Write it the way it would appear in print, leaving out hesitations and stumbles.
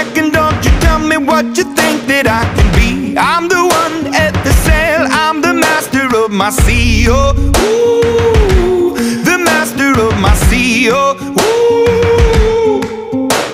second, don't you tell me what you think that I can be. I'm the one at the sail, I'm the master of my sea. Oh, ooh, the master of my sea. Oh, ooh.